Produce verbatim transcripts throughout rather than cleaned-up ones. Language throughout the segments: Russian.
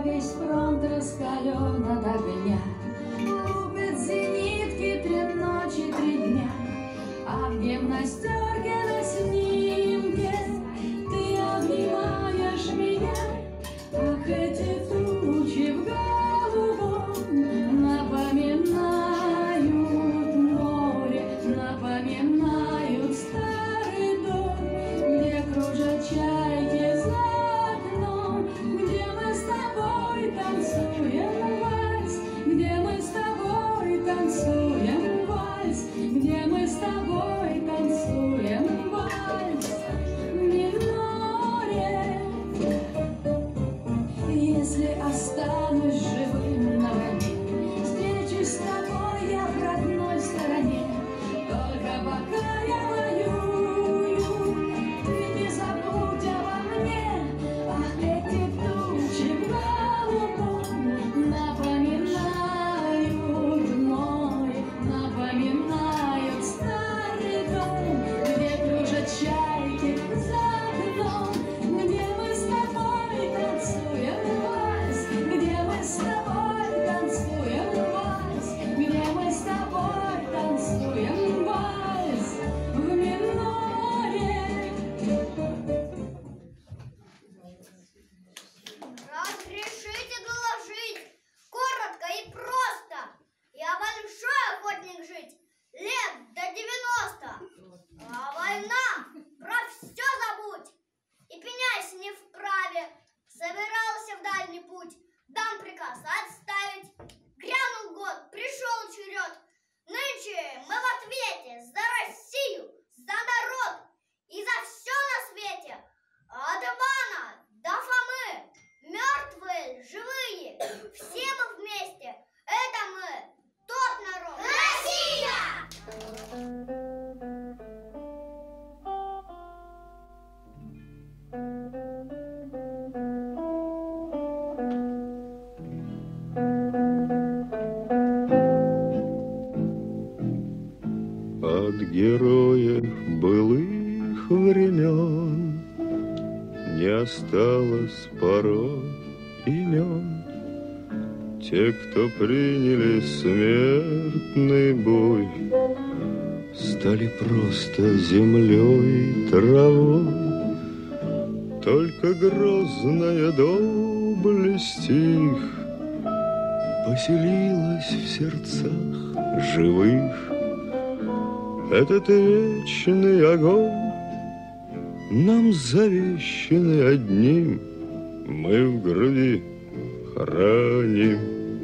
а весь фронт раскален от огня. Лупят зенитки три ночи, три дня, а в гимнастерке на снимке ты обнимаешь меня. Ах, эти тучи в голубом напоминают море, напоминают старый дом, где кружат чайки за окном, где мы с тобой танцуем вальс, где мы с тобой танцуем вальс, где мы с тобой танцуем вальс в миноре. Если останусь живым на войне, встречусь с тобой я в родной стороне. Только пока я воюю, ты не забудь обо мне. Ах, эти тучи в голубом напоминают море, напоминают старый дом, где кружат чайки за окном, где мы с тобой танцуем вальс, где мы с тобой танцуем вальс, где мы с тобой танцуем вальс в миноре. Разрешите доложить, коротко и просто. Я большой охотник жить, лет до девяноста. А война, про все забудь. И пеняйся не вправе. Собирался в дальний путь, дам приказ отставить. Грянул год, пришел черед. Нынче мы в ответе за Россию, за народ и за все на свете. От Ивана до Фомы, мертвые, живые, все мы вместе. Это мы, тот народ. Россия! От героев былых времен не осталось порой имен. Те, кто приняли смертный бой, стали просто землей и травой. Только грозная доблесть их поселилась в сердцах живых. Этот вечный огонь нам завещанный одним, мы в груди храним.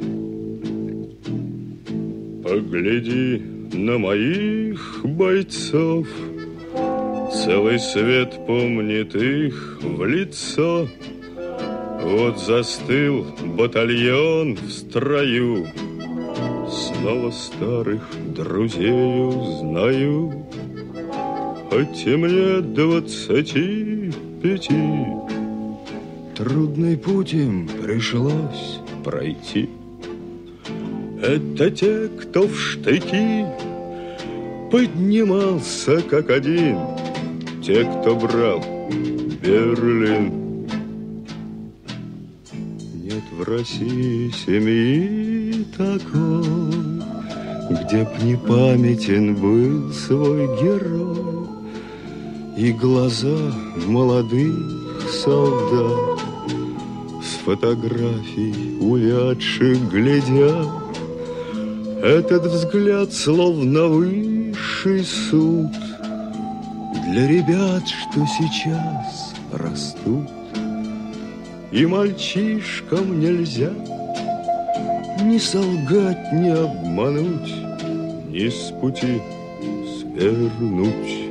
Погляди на моих бойцов, целый свет помнит их в лицо. Вот застыл батальон в строю, снова старых друзей узнаю. Хоть и мне двадцати пяти, трудный путь им пришлось пройти. Это те, кто в штыки поднимался как один, те, кто брал Берлин. Нет в России семьи такой, где б не памятен был свой герой, и глаза молодых солдат с фотографий увядших глядят. Этот взгляд словно высший суд для ребят, что сейчас растут. И мальчишкам нельзя ни солгать, ни обмануть, ни с пути свернуть.